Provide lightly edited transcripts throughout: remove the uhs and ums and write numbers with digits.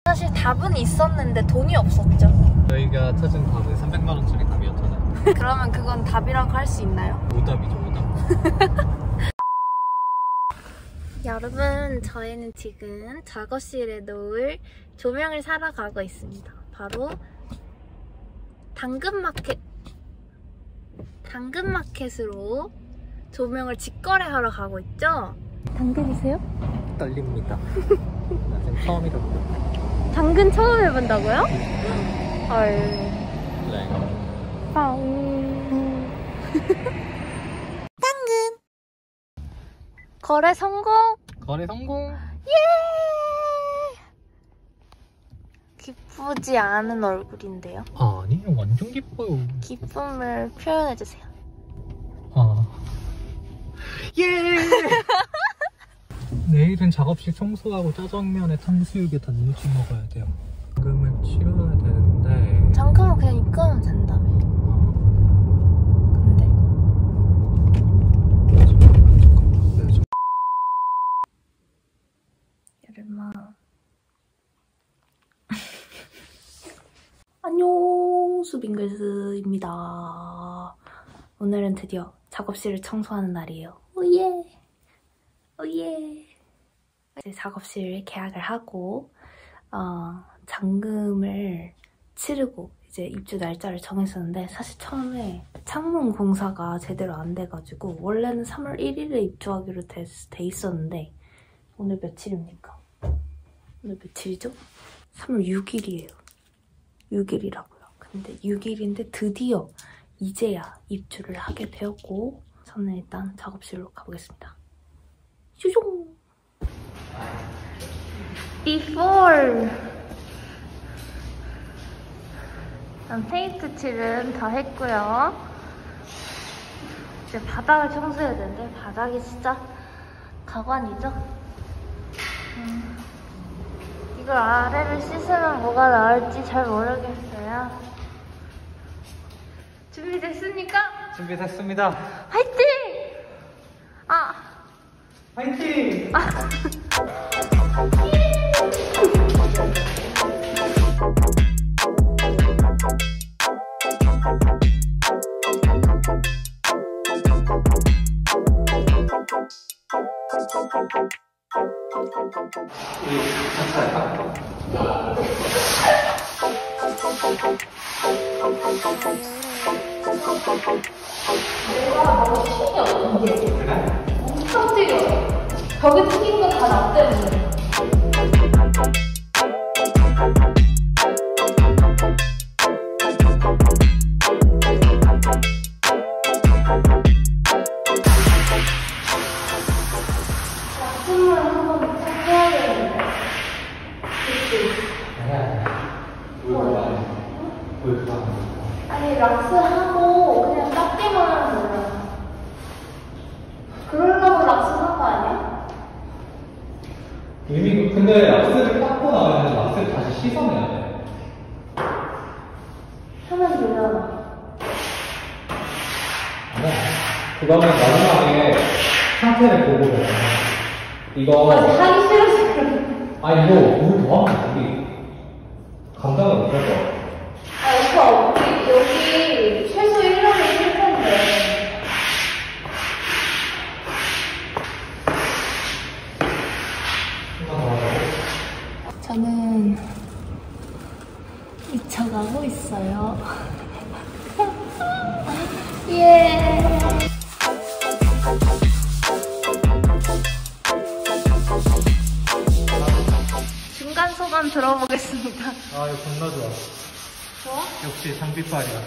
사실 답은 있었는데 돈이 없었죠. 저희가 찾은 답은 300만 원짜리 답이었잖아요. 그러면 그건 답이라고 할 수 있나요? 오답이죠, 오답. 여러분, 저희는 지금 작업실에 놓을 조명을 사러 가고 있습니다. 바로 당근마켓으로 조명을 직거래하러 가고 있죠? 당근이세요? 떨립니다. 나 지금 처음이거든요. 당근 처음 해본다고요? 헐. 네. 당근. 거래 성공! 거래 성공! 예! 기쁘지 않은 얼굴인데요. 아니, 완전 기뻐요. 기쁨을 표현해주세요. 예! 내일은 작업실 청소하고 짜장면에 탕수육에 단무지 먹어야 돼요. 당금을 치러야 되는데. 잠깐만 그냥 입금하면 된다며. 근데? 여름아. 안녕, 수빙글스입니다. 오늘은 드디어 작업실을 청소하는 날이에요. 오예! 오예! 이제 작업실 계약을 하고 잔금을 치르고 이제 입주 날짜를 정했었는데, 사실 처음에 창문 공사가 제대로 안 돼가지고 원래는 3월 1일에 입주하기로 돼 있었는데, 오늘 며칠입니까? 오늘 며칠이죠? 3월 6일이에요. 6일이라고요. 근데 6일인데 드디어 이제야 입주를 하게 되었고, 저는 일단 작업실로 가보겠습니다. 슈숑! Before! 일단 페인트 칠은 다 했고요. 이제 바닥을 청소해야 되는데, 바닥이 진짜 가관이죠? 이걸 아래를 씻으면 뭐가 나올지 잘 모르겠어요. 준비됐습니까? 준비됐습니다. 화이팅! 화이팅! 내가 너무 신경 없는 게 엄청 튀겨. 벽에 튀긴 건 다 나 때문에. 약품을 한번 해야 되는데. 아니, 락스하고 그냥 닦기만 하면 몰라. 그러려고 락스 한 거 아니야? 이미 근데 락스를 닦고 나면 락스를 다시 씻어내야 돼. 하면 되잖아. 아니야. 그거는 마지막에 상태를 보고 해. 이거. 하기 싫어서 그래. 아니 이거 물 더 하면 우리 감당을 못할 거야. 오빠, 여기 최소 1년은 쓸 텐데. 저는 미쳐가고 있어요. 예. 중간 소감 들어보겠습니다. 아 이거 겁나 좋아. 좋아? 역시 장비빨이야.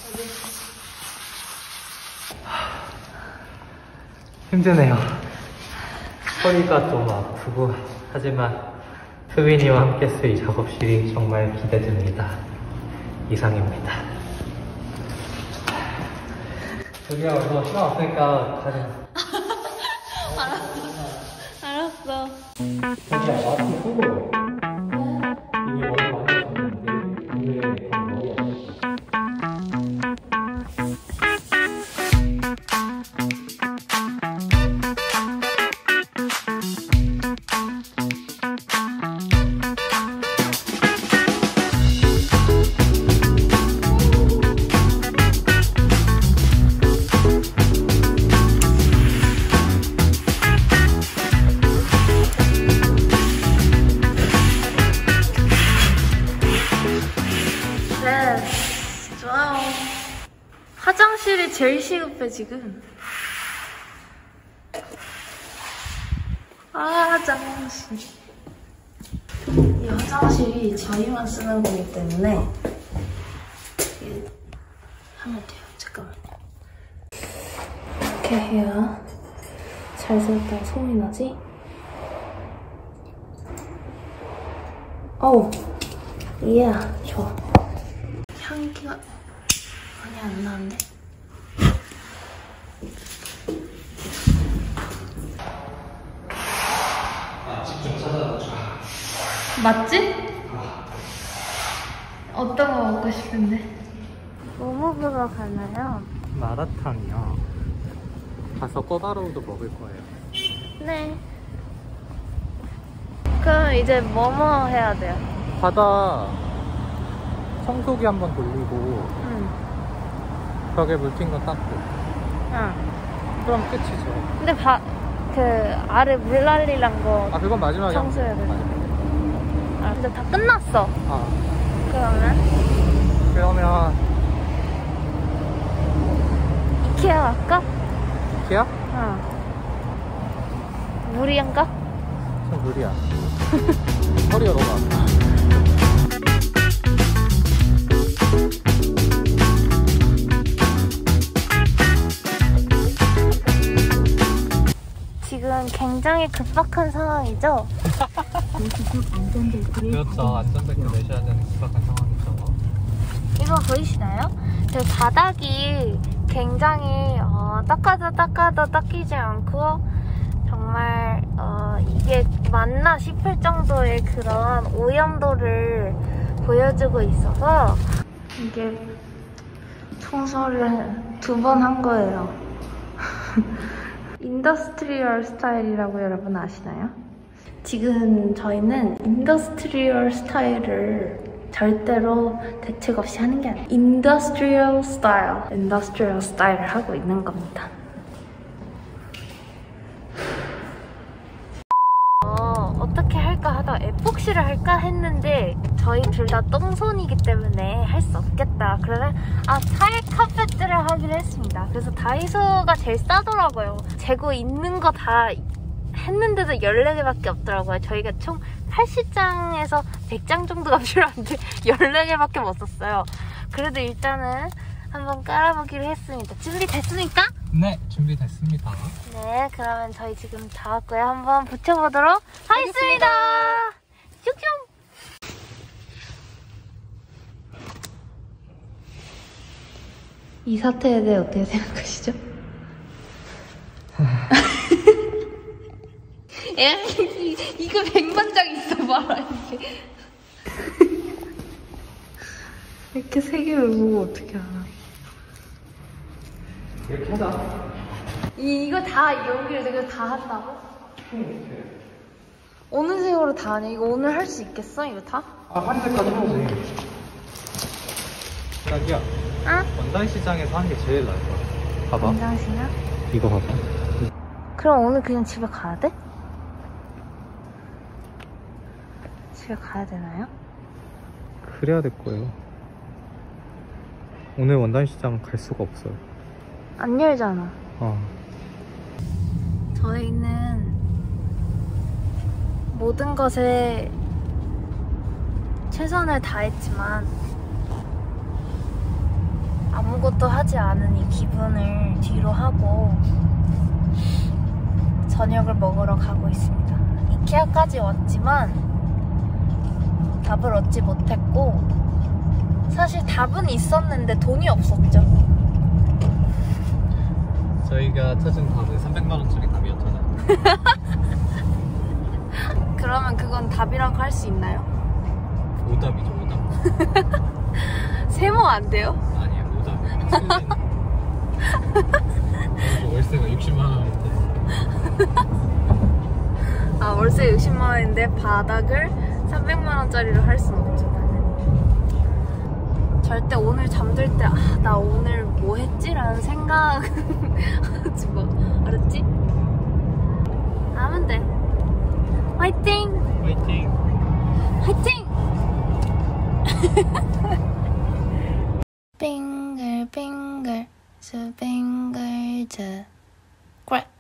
힘드네요. 허리가 좀 아프고, 하지만 수빈이와 함께 쓸 작업실이 정말 기대됩니다. 이상입니다. 저기야, 너 시간 없으니까 가자. 알았어. 자기야, 마스크 쓰고. 이게 머리 많이 잡는데, 이게 머리 없어. 화장실이 제일 시급해 지금. 화장실. 이 화장실이 저희만 쓰는 거기 때문에 하면 돼요. 잠깐만요. 이렇게 해야 잘 쓸다 소리 나지? 어우, 이야, 좋아. 향기가 많이 안 나는데? 직접 찾아보자. 맞지? 어떤 거 먹고 싶은데? 뭐 먹으러 가나요? 마라탕이요. 가서 꼬바로우도 먹을 거예요. 네. 그럼 이제 뭐뭐 해야 돼요? 바다 청소기 한번 돌리고 응. 벽에 물튄 거 닦고 응. 그럼 끝이죠. 근데 그 아래 물난리란 거 아 그건 마지막에 청소해야 돼. 아 근데 다 끝났어. 아 그러면 이케아 갈까? 이케아? 응. 무리한가? 좀 무리야. 허리가 너무 아파. 지금 굉장히 급박한 상황이죠? 그렇죠. 안전벨트 매셔야 되는 급박한 상황이죠. 이거 보이시나요? 저 바닥이 굉장히 닦아도 닦이지 않고 정말 이게 맞나 싶을 정도의 그런 오염도를 보여주고 있어서 이게 청소를 2번 한 거예요. 인더스트리얼 스타일이라고 여러분 아시나요? 지금 저희는 인더스트리얼 스타일을 절대로 대책 없이 하는 게 아니에요. 인더스트리얼 스타일을 하고 있는 겁니다. 어떻게 할까 하다 에폭시를 할까 했는데 저희 둘 다 똥손이기 때문에 할 수 없겠다. 그러면 타일 카페트를 하기로 했습니다. 그래서 다이소가 제일 싸더라고요. 재고 있는 거 다 했는데도 14개밖에 없더라고요. 저희가 총 80장에서 100장 정도가 필요한데 14개밖에 못 썼어요. 그래도 일단은 한번 깔아보기로 했습니다. 준비됐습니까? 네, 준비됐습니다. 네, 그러면 저희 지금 다 왔고요. 한번 붙여보도록 하겠습니다. 슉슉! 이 사태에 대해 어떻게 생각하시죠? 이거 100만 장 있어 봐라 이게. 이렇게 3개를 보고 어떻게 알아? 이렇게 하자. 이거 다 여기를 내가 다 한다고? 어느 세월을 다 하냐? 이거 오늘 할 수 있겠어? 이거 다? 한 대까지 하면 돼. 자기야. 응? 원단 시장에서 한 게 제일 나을 거야. 봐봐. 원장실이야? 이거 봐봐. 그럼 오늘 그냥 집에 가야 돼? 집에 가야 되나요? 그래야 될 거예요. 오늘 원단 시장 갈 수가 없어요. 안 열잖아. 저희는 모든 것에 최선을 다했지만 아무것도 하지 않은 이 기분을 뒤로 하고 저녁을 먹으러 가고 있습니다. 이케아까지 왔지만 답을 얻지 못했고 사실 답은 있었는데 돈이 없었죠. 저희가 찾은 답은 300만 원짜리 답이었잖아요. 그러면 그건 답이라고 할 수 있나요? 오답이죠, 오답. 세모 안 돼요? 아니에요, 오답. 월세가 60만 원인데. 월세 60만 원인데 바닥을 300만 원짜리로 할 수는 없죠. 절대 오늘 잠들 때 나 오늘 뭐 했지? 라는 생각 하지 마. 알았지? 하면 돼. 화이팅! 화이팅! 화이팅! 빙글빙글 수빙글즈 그래